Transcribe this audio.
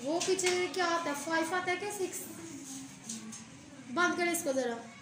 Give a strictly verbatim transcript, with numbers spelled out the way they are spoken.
वो पीछे क्या आता है, फाइव आता है क्या सिक्स? बंद कर इसको जरा।